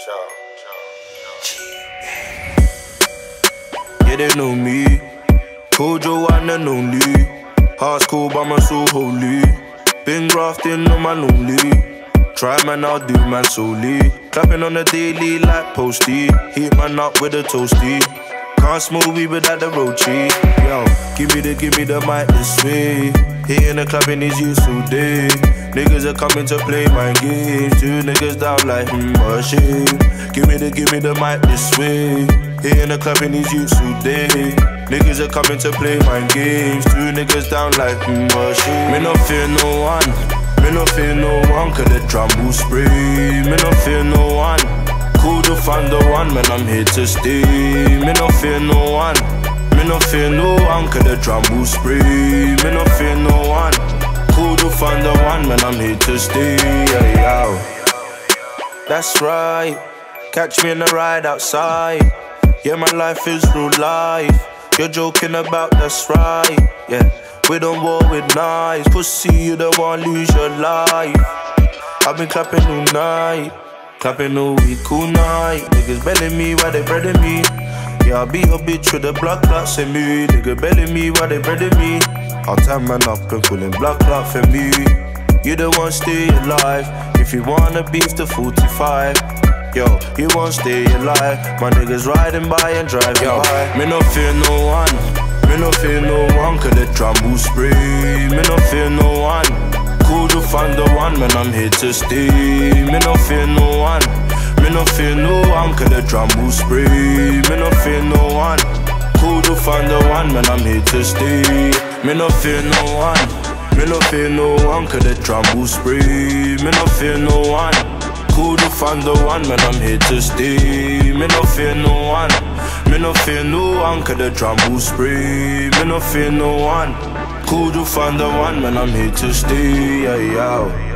Yeah, they know me. Kojo one and only. Heart school but my soul holy. Been grafting on my lonely. Try man, I'll do man solely. Clapping on the daily like posty. Heat man up with a toasty. Can't smoke weed without the road cheese. Yo, give me the mic this way. Hitting the club in these youths all day. Niggas are coming to play my game. Two niggas down like shame. Give me the mic this way. Hitting the club in these youths all day. Niggas are coming to play my games. Two niggas down like shame. Me no fear no one. Me no fear no one. Cause the drum will spray. Me no fear no one. Cool to find the one, man, I'm here to stay. Me no fear no one. Me no fear no one, cause the drum will spray. Me no fear no one. Cool to find the one, man, I'm here to stay. Yeah, yeah. That's right. Catch me in the ride outside. Yeah, my life is real life. You're joking about, that's right. Yeah, we don't war with knives. Pussy, you don't want lose your life. I've been clapping all night. Clapping all week, all night. Niggas belling me while they breading me. Yeah, I'll beat a bitch with the blood clots in me. Nigga belling me while they breading me. I'll tie man up and pulling blood clot for me. You the one stay alive. If you wanna beef the 45. Yo, you won't stay alive. My niggas riding by and driving by. Me no fear no one. Me no fear no one. Cause the drum will spray. Me no fear no one. Cool to find the one, man, I'm here to stay. Me no fear no one. Me no fear no one, cause the drum will spray. Me no fear no one. Cool to find the one, man, I'm here to stay. Me no fear no one. Me no fear no one, cause the drum will spray. Me no fear no one. Cool to find the one, man, I'm here to stay. Me no fear no one. Me no fear no one, cause the drum will spray. Me no fear no one. Cool to find the one, man, I'm here to stay, yeah, yeah.